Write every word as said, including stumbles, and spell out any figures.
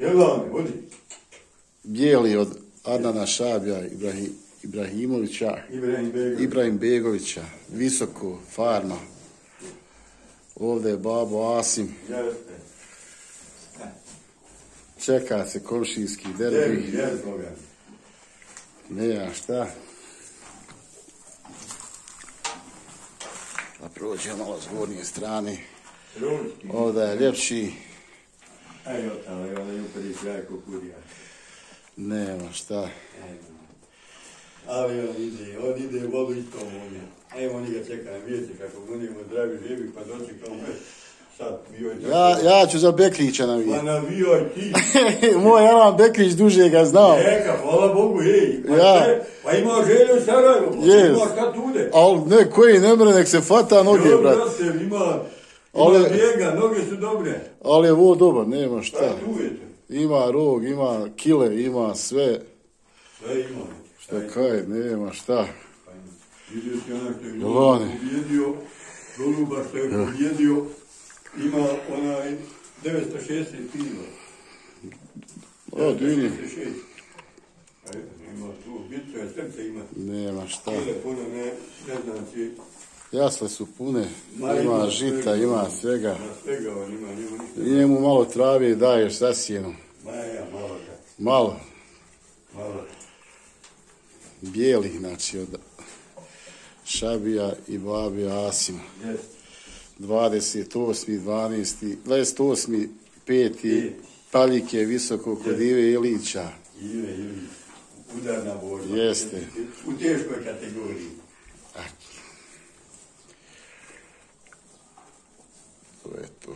Jelane, vodi. Bjeli od Adnana Šabija, Ibrahim, Ibrahimovića, Ibrahimbegovića. Ibrahimbegovića, visoko, farma. Ovdje je babo Asim. Jeste. Čeka se komšijski derbi. Derbi, jesmo ga. Nema šta. Da prođe malo s gornje strane. Ručki. Ovdje je ljepši. Evo tamo, evo da ljuperi kraj kukurija. Nema šta. Ali on ide, on ide u vodu i tom ovdje. Evo oni ga čekaju, vidite kako budemo zdravi živi, pa dočekamo me. Sad, vioj tako. Ja, ja ću za Bekrića navijeti. Pa navijoj ti. Moj Alan Bekrić duže ga znao. Neka, hvala Bogu, ej. Pa, Ja. sve, pa ima želju u Sarajevo, pa Yes. ima šta tude. Ali ne, koji ne mre, nek se fata noge, Jo, brat. brate, ima, ima Ali- bijega, noge su dobre. Ali je ovo dobar, nema Šta šta. tujete? Ima rog, ima kile, ima sve. Sve ima. Šta kaj, nema šta. Vidio si onak što je Jelane. pobjedio, Goluba što je pobjedio, ima onaj devetsto šezdeset kila. O, dini. devetsto šezdeset šest. Ajde, ima tu, bitno je, srce ima. Nema šta. Kile puno, ne, ne znam si. Jasle su pune, Ma, ima žita, svega, ima svega. Ma svega on ima, nema ništa. I njemu malo trave daješ sasjenu. Ma ja, malo ka, Malo. malo. Bijeli, znači od Šabija i babija Asima. Jeste. dvadeset osmi dvanaesti dvadeset osmi peti Paljike visoko kod Ive Ilića. Ive, Ive, udarna borba. Jeste. U teškoj kategoriji.